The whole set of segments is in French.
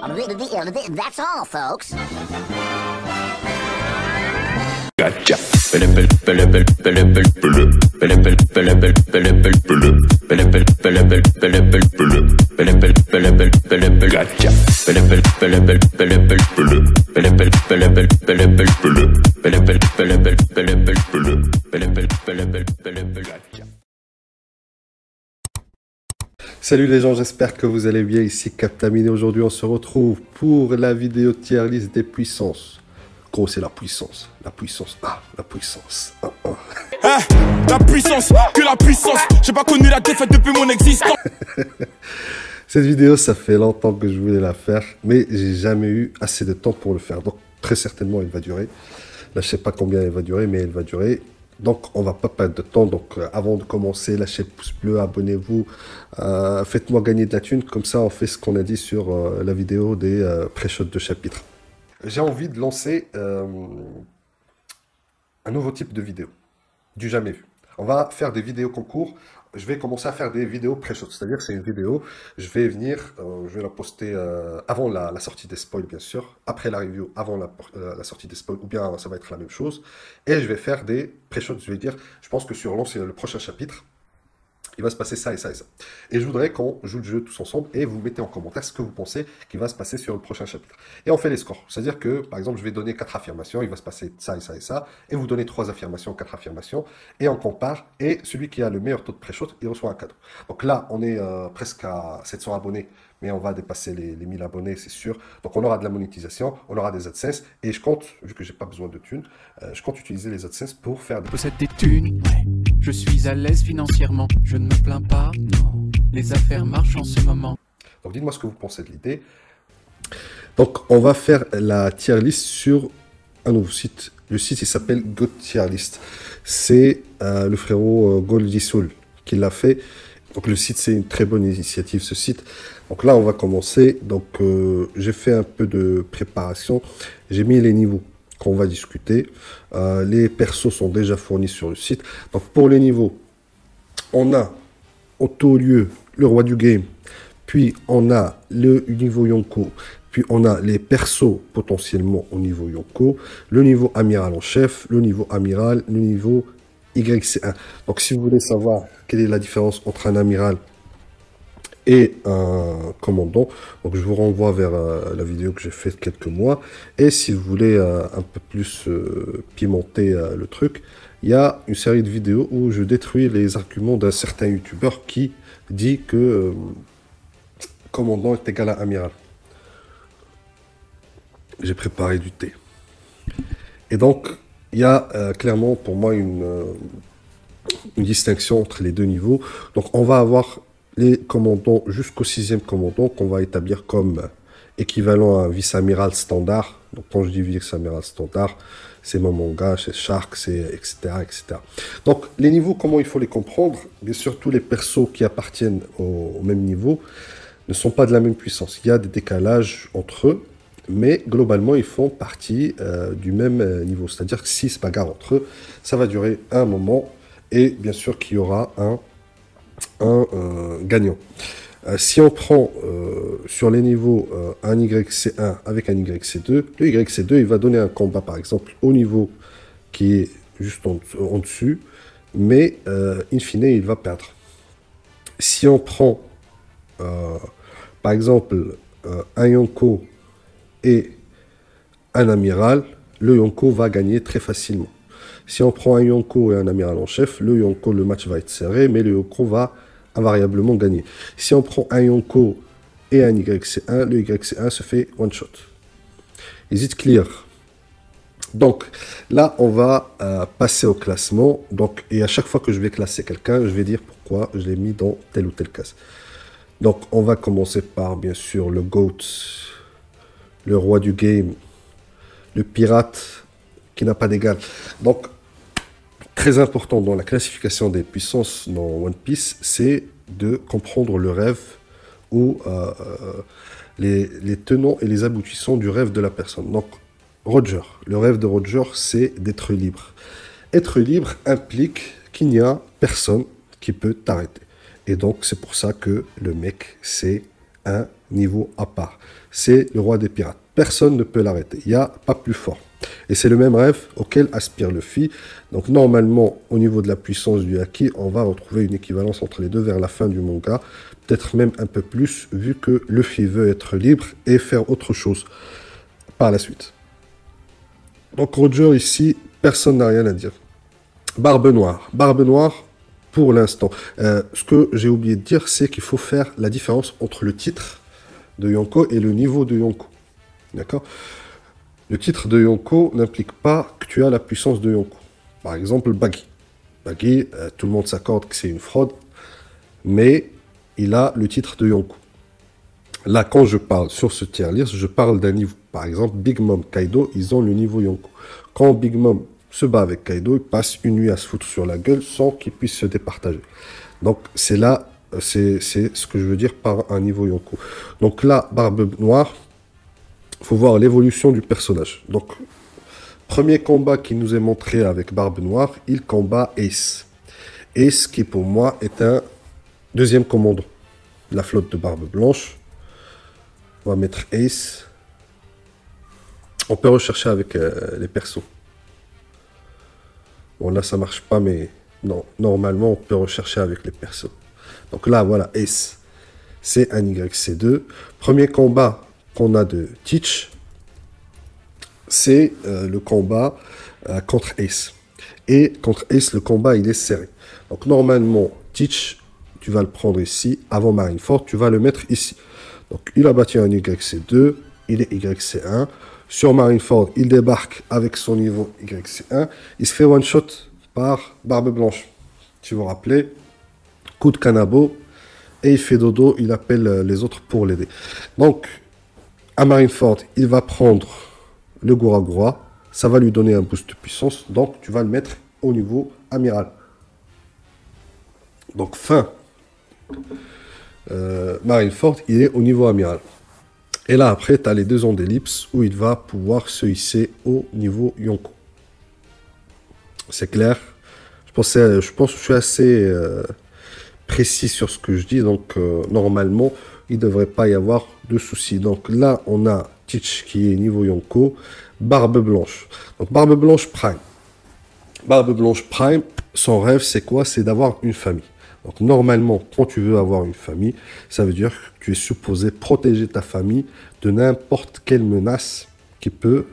That's all, folks. Gotcha. Salut les gens, j'espère que vous allez bien. Ici Captamine et aujourd'hui on se retrouve pour la vidéo tier list des puissances. Gros, c'est la puissance, la puissance, la puissance. La puissance, que la puissance. J'ai pas connu la défaite depuis mon existence. Cette vidéo, ça fait longtemps que je voulais la faire, mais j'ai jamais eu assez de temps pour le faire. Donc très certainement, elle va durer. Là, je sais pas combien elle va durer, mais elle va durer. Donc, on va pas perdre de temps. Donc, avant de commencer, lâchez le pouce bleu, abonnez-vous, faites-moi gagner de la thune. Comme ça, on fait ce qu'on a dit sur la vidéo des pré-shots de chapitre. J'ai envie de lancer un nouveau type de vidéo, du jamais vu. On va faire des vidéos concours. Je vais commencer à faire des vidéos pré-shots, c'est-à-dire c'est une vidéo, je vais venir, je vais la poster avant la sortie des spoils bien sûr, après la review, avant la sortie des spoils, ou bien ça va être la même chose, et je vais faire des pré-shots, je vais dire, je pense que sur le prochain chapitre, il va se passer ça et ça et ça. Et je voudrais qu'on joue le jeu tous ensemble et vous mettez en commentaire ce que vous pensez qu'il va se passer sur le prochain chapitre. Et on fait les scores. C'est-à-dire que, par exemple, je vais donner 4 affirmations, il va se passer ça et ça et ça, et vous donnez 3 affirmations, 4 affirmations, et on compare, et celui qui a le meilleur taux de pré-shot, il reçoit un cadeau. Donc là, on est presque à 700 abonnés, mais on va dépasser les 1000 abonnés, c'est sûr. Donc on aura de la monétisation, on aura des AdSense, et je compte, vu que j'ai pas besoin de thunes, je compte utiliser les AdSense pour faire des... Je possède des thunes, ouais. Je suis à l'aise financièrement, je ne me plains pas, non. Les affaires marchent en ce moment. Donc dites-moi ce que vous pensez de l'idée. Donc on va faire la tier list sur un nouveau site. Le site il s'appelle God Tier List. C'est le frérot Goldie Soul qui l'a fait. Donc le site c'est une très bonne initiative ce site. Donc là on va commencer. Donc j'ai fait un peu de préparation. J'ai mis les niveaux qu'on va discuter. Les persos sont déjà fournis sur le site. Donc pour les niveaux, on a au tout lieu le roi du game, puis on a le niveau Yonko, puis on a les persos potentiellement au niveau Yonko, le niveau amiral en chef, le niveau amiral, le niveau YC1. Donc si vous voulez savoir quelle est la différence entre un amiral et un commandant, donc je vous renvoie vers la vidéo que j'ai faite quelques mois. Et si vous voulez un peu plus pimenter le truc, il y a une série de vidéos où je détruis les arguments d'un certain youtubeur qui dit que commandant est égal à amiral. J'ai préparé du thé. Et donc, il y a clairement pour moi une distinction entre les deux niveaux. Donc, on va avoir les commandants jusqu'au 6e commandant qu'on va établir comme équivalent à un vice-amiral standard. Donc quand je dis vice-amiral standard, c'est Momonga, c'est Shark, c'est etc., etc. Donc les niveaux, comment il faut les comprendre? Bien sûr, tous les persos qui appartiennent au même niveau ne sont pas de la même puissance. Il y a des décalages entre eux, mais globalement, ils font partie du même niveau. C'est-à-dire que s'ils se bagarrent entre eux, ça va durer un moment, et bien sûr qu'il y aura un gagnant. Si on prend sur les niveaux un YC1 avec un YC2, le YC2 il va donner un combat par exemple au niveau qui est juste en dessus, mais in fine il va perdre. Si on prend par exemple un Yonko et un amiral, le Yonko va gagner très facilement. Si on prend un Yonko et un amiral en chef, le Yonko, le match va être serré, mais le Yonko va invariablement gagner. Si on prend un Yonko et un YC1, le YC1 se fait one shot. Is it clear? Donc là, on va passer au classement. Donc, et à chaque fois que je vais classer quelqu'un, je vais dire pourquoi je l'ai mis dans telle ou telle case. Donc on va commencer par bien sûr le GOAT, le roi du game, le pirate qui n'a pas d'égal. Donc très important dans la classification des puissances dans One Piece, c'est de comprendre le rêve ou les tenants et les aboutissants du rêve de la personne. Donc, Roger, le rêve de Roger, c'est d'être libre. Être libre implique qu'il n'y a personne qui peut t'arrêter. Et donc, c'est pour ça que le mec, c'est un niveau à part. C'est le roi des pirates. Personne ne peut l'arrêter. Il n'y a pas plus fort. Et c'est le même rêve auquel aspire Luffy. Donc normalement, au niveau de la puissance du Haki, on va retrouver une équivalence entre les deux vers la fin du manga. Peut-être même un peu plus, vu que Luffy veut être libre et faire autre chose par la suite. Donc Roger ici, personne n'a rien à dire. Barbe Noire. Barbe Noire, pour l'instant. Ce que j'ai oublié de dire, c'est qu'il faut faire la différence entre le titre de Yonko et le niveau de Yonko. D'accord? Le titre de Yonko n'implique pas que tu as la puissance de Yonko. Par exemple, Buggy. Buggy, tout le monde s'accorde que c'est une fraude, mais il a le titre de Yonko. Là, quand je parle sur ce tier list, je parle d'un niveau. Par exemple, Big Mom, Kaido, ils ont le niveau Yonko. Quand Big Mom se bat avec Kaido, il passe une nuit à se foutre sur la gueule sans qu'il puisse se départager. Donc, c'est là, c'est ce que je veux dire par un niveau Yonko. Donc là, Barbe Noire, il faut voir l'évolution du personnage. Donc, premier combat qui nous est montré avec Barbe Noire, il combat Ace. Ace, qui pour moi est un deuxième commandant de la flotte de Barbe Blanche. On va mettre Ace. On peut rechercher avec les persos. Bon, là, ça marche pas, mais non, normalement, on peut rechercher avec les persos. Donc là, voilà, Ace. C'est un YC2. Premier combat qu'on a de Teach, c'est le combat contre Ace. Et contre Ace, le combat, il est serré. Donc normalement, Teach, tu vas le prendre ici. Avant Marineford, tu vas le mettre ici. Donc il a battu un YC2, il est YC1. Sur Marineford, il débarque avec son niveau YC1. Il se fait one-shot par Barbe Blanche. Si vous vous rappelez, coup de canabo, et il fait dodo, il appelle les autres pour l'aider. Donc, à Marineford, il va prendre le Gura-Gura, ça va lui donner un boost de puissance, donc tu vas le mettre au niveau amiral. Donc fin Marineford, il est au niveau amiral. Et là après, tu as les 2 ans d'ellipse où il va pouvoir se hisser au niveau Yonko. C'est clair. Je pense que je suis assez précis sur ce que je dis, donc normalement, il ne devrait pas y avoir de soucis. Donc là, on a Teach qui est niveau Yonko, Barbe Blanche. Donc Barbe Blanche Prime. Barbe Blanche Prime, son rêve, c'est quoi? C'est d'avoir une famille. Donc normalement, quand tu veux avoir une famille, ça veut dire que tu es supposé protéger ta famille de n'importe quelle menace qui peut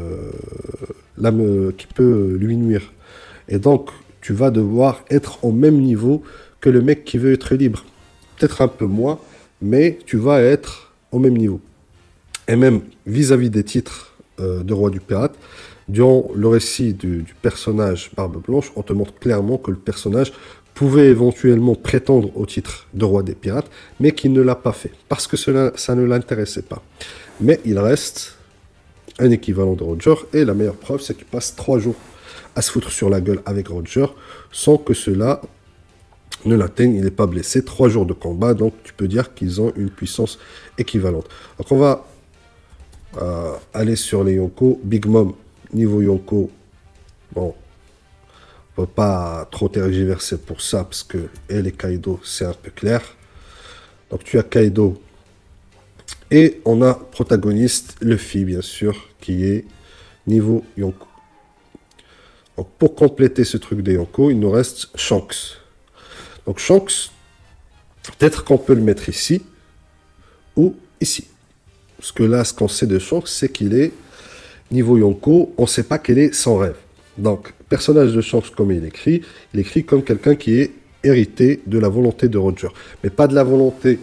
lui nuire. Et donc, tu vas devoir être au même niveau que le mec qui veut être libre. Peut-être un peu moins, mais tu vas être au même niveau. Et même vis-à-vis des titres de Roi du Pirate, durant le récit du personnage Barbe Blanche, on te montre clairement que le personnage pouvait éventuellement prétendre au titre de Roi des Pirates, mais qu'il ne l'a pas fait, parce que ça ne l'intéressait pas. Mais il reste un équivalent de Roger, et la meilleure preuve, c'est qu'il passe 3 jours à se foutre sur la gueule avec Roger, sans que cela ne l'atteigne, il n'est pas blessé. 3 jours de combat, donc tu peux dire qu'ils ont une puissance équivalente. Donc on va aller sur les Yonko. Big Mom, niveau Yonko, bon, on ne peut pas trop tergiverser pour ça, parce que elle et Kaido, c'est un peu clair. Donc tu as Kaido, et on a protagoniste, Luffy, bien sûr, qui est niveau Yonko. Donc pour compléter ce truc des Yonko, il nous reste Shanks. Donc Shanks, peut-être qu'on peut le mettre ici, ou ici. Parce que là, ce qu'on sait de Shanks, c'est qu'il est niveau Yonko, on ne sait pas quel est son rêve. Donc, personnage de Shanks, comme il écrit comme quelqu'un qui est hérité de la volonté de Roger. Mais pas de la volonté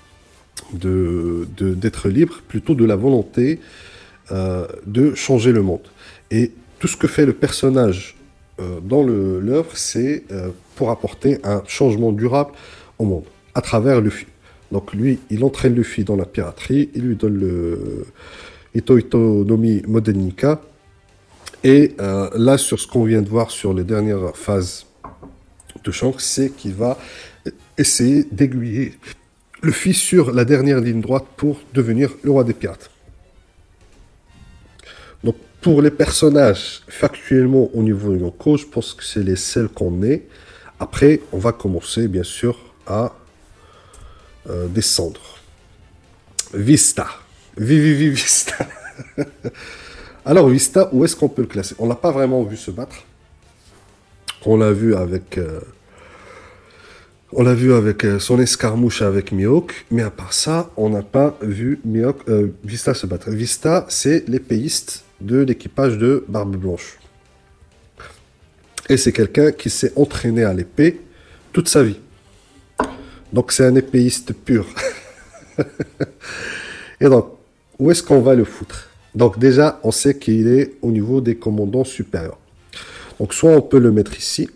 d'être libre, plutôt de la volonté de changer le monde. Et tout ce que fait le personnage dans l'œuvre, c'est pour apporter un changement durable au monde, à travers Luffy. Donc lui, il entraîne Luffy dans la piraterie, il lui donne le Ito Ito no Mi Moden Nika. Et là, sur ce qu'on vient de voir sur les dernières phases de Shanks, c'est qu'il va essayer d'aiguiller Luffy sur la dernière ligne droite pour devenir le roi des pirates. Donc pour les personnages factuellement au niveau de Yonko, je pense que c'est les seuls qu'on ait. Après, on va commencer bien sûr à descendre. Vista. Vista. Alors, Vista, où est-ce qu'on peut le classer? On l'a pas vraiment vu se battre. On l'a vu avec... son escarmouche avec Mihawk, mais à part ça, on n'a pas vu Vista se battre. Vista, c'est l'épéiste de l'équipage de Barbe Blanche. Et c'est quelqu'un qui s'est entraîné à l'épée toute sa vie. Donc c'est un épéiste pur. Et donc, où est-ce qu'on va le foutre? Donc déjà, on sait qu'il est au niveau des commandants supérieurs. Donc soit on peut le mettre ici,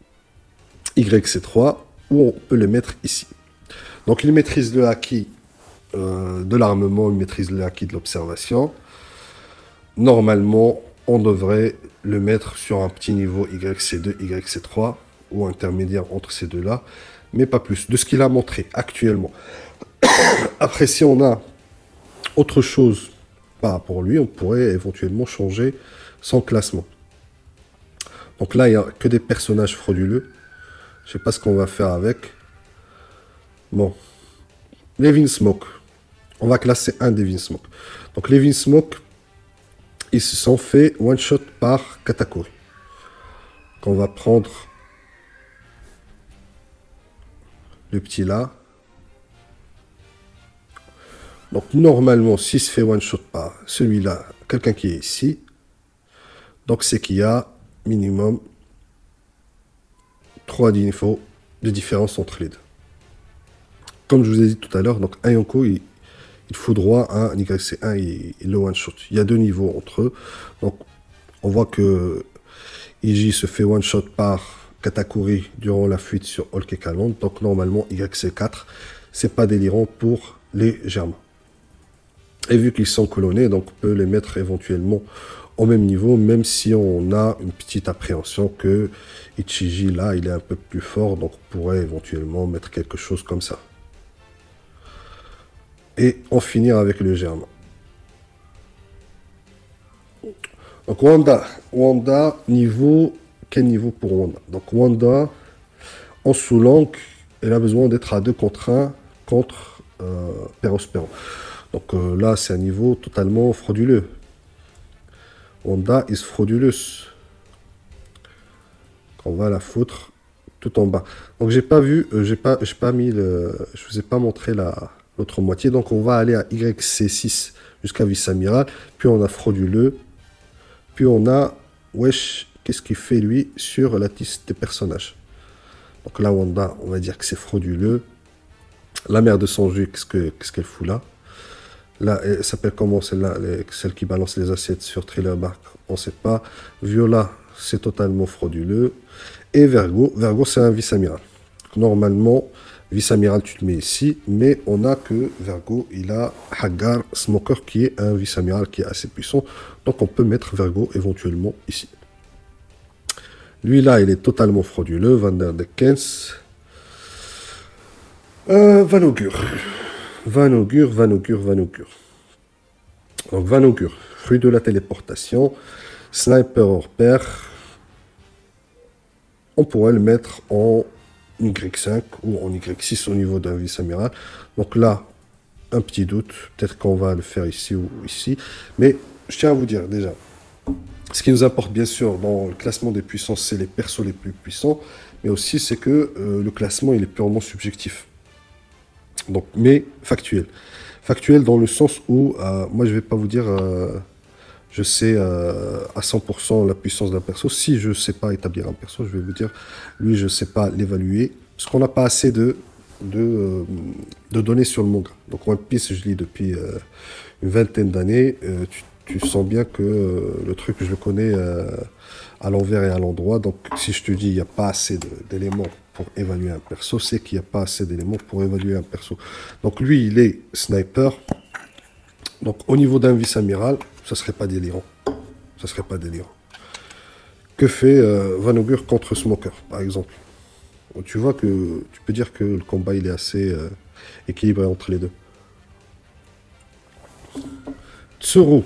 YC3, ou on peut le mettre ici. Donc il maîtrise le acquis de l'armement, il maîtrise le acquis de l'observation. Normalement, on devrait le mettre sur un petit niveau YC2, YC3, ou intermédiaire entre ces deux-là, mais pas plus, de ce qu'il a montré actuellement. Après, si on a autre chose par rapport à lui, on pourrait éventuellement changer son classement. Donc là, il n'y a que des personnages frauduleux. Je sais pas ce qu'on va faire avec. Bon. Les Vinsmoke. On va classer un des Vinsmoke. Donc les Vinsmoke, ils se sont fait one-shot par Katakuri. Donc on va prendre le petit là. Donc normalement, s'il se fait one-shot par celui-là, quelqu'un qui est ici, donc c'est qu'il y a minimum 3 d'infos de différence entre les deux. Comme je vous ai dit tout à l'heure, donc un Yonko, il faut droit à un YC1 et le one-shot. Il y a 2 niveaux entre eux. Donc on voit que Iji se fait one-shot par Katakuri durant la fuite sur Olkekaland. Donc normalement YC4, c'est pas délirant pour les Germains. Et vu qu'ils sont colonnés, donc on peut les mettre éventuellement au même niveau, même si on a une petite appréhension que Ichiji, là, il est un peu plus fort, donc on pourrait éventuellement mettre quelque chose comme ça. Et en finir avec le Germain. Donc Wanda, niveau, quel niveau pour Wanda? Donc Wanda, en sous-langue, elle a besoin d'être à 2 contre 1 contre Perospero. Donc là, c'est un niveau totalement frauduleux. Wanda is fraudulous. On va la foutre tout en bas. Donc j'ai pas vu, j'ai pas mis je vous ai pas montré l'autre moitié. Donc on va aller à YC6 jusqu'à vice-amiral. Puis on a frauduleux. Puis on a wesh, qu'est-ce qu'il fait lui sur la liste des personnages. Donc là Wanda, on va dire que c'est frauduleux. La mère de Sanju, qu'est-ce qu'elle fout là? Là, elle s'appelle comment celle-là, celle qui balance les assiettes sur Thriller Bark? On ne sait pas. Viola, c'est totalement frauduleux. Et Vergo, c'est un vice-amiral. Normalement, vice-amiral, tu le mets ici, mais on a que Vergo, il a Hagar Smoker qui est un vice-amiral qui est assez puissant. Donc on peut mettre Vergo éventuellement ici. Lui là, il est totalement frauduleux. Van der Deckens. Van Augure. Donc Van Augure, fruit de la téléportation, sniper hors pair. On pourrait le mettre en Y5 ou en Y6 au niveau d'un vice-amiral. Donc là, un petit doute, peut-être qu'on va le faire ici ou ici. Mais je tiens à vous dire déjà, ce qui nous importe bien sûr dans le classement des puissances, c'est les persos les plus puissants, mais aussi c'est que le classement il est purement subjectif. Donc, mais factuel. Factuel dans le sens où, moi je vais pas vous dire, je sais à 100% la puissance d'un perso. Si je sais pas établir un perso, je vais vous dire, lui je sais pas l'évaluer, parce qu'on n'a pas assez de données sur le manga. Donc One Piece, je lis depuis une vingtaine d'années, tu sens bien que le truc, je le connais à l'envers et à l'endroit. Donc si je te dis, il n'y a pas assez d'éléments pour évaluer un perso, c'est qu'il n'y a pas assez d'éléments pour évaluer un perso. Donc lui, il est sniper. Donc au niveau d'un vice-amiral, ça serait pas délirant. Ça serait pas délirant. Que fait Van Augure contre Smoker, par exemple? Tu vois que tu peux dire que le combat il est assez équilibré entre les deux. Tsuru.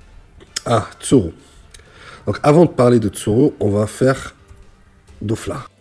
Ah, Tsuru. Donc avant de parler de Tsuru, on va faire Dofla.